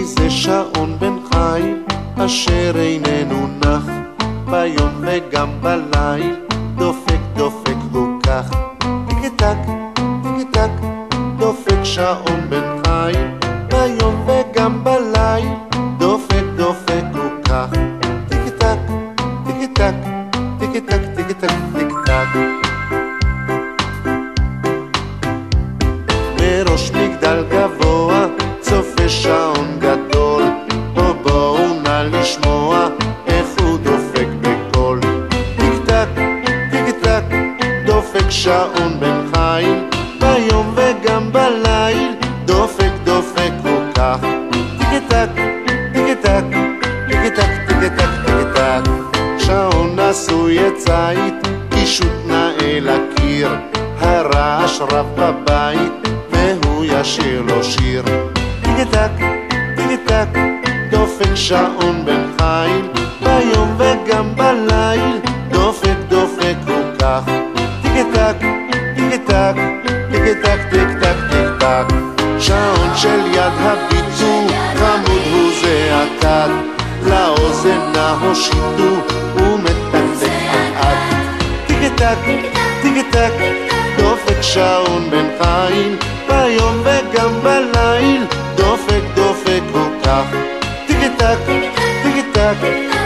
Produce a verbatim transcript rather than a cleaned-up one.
זה שעון בן חיים אשר איננו נח ביום וגם בליל דופק דופק הוא כך טיק טק טיק טק דופק שעון בן חיים ביום וגם בליל דופק דופק הוא כך טיק טק טיק טק טיק טק טיק טק טיק טק מראש מגדל גבוה צופה שעון גדול בוא בואו נא לשמוע איך הוא דופק בקול טיק טק טיק טק דופק שעון בן חיים ביום וגם בליל דופק דופק הוא כך טיק טק טיק טק טיק טק טיק טק טיק טק שעון עשוי ציד קישוט נאה לקיר הרעש רב בבית והוא ישיר לו שיר טיק טק טיק טק דופק שעון בן חיים ביום וגם בליל דופק דופק הוא כך טיק טק טיק טק טיק טק טיק טק טיק טק שעון של יד הביטו חמוד הוא זה הכד לאוזן נהושיטו ומתקתק לאט טיק טק טיק טק דופק שעון בן חיים ביום וגם בליל דופק דופק הוא כך טיק טק טיק טק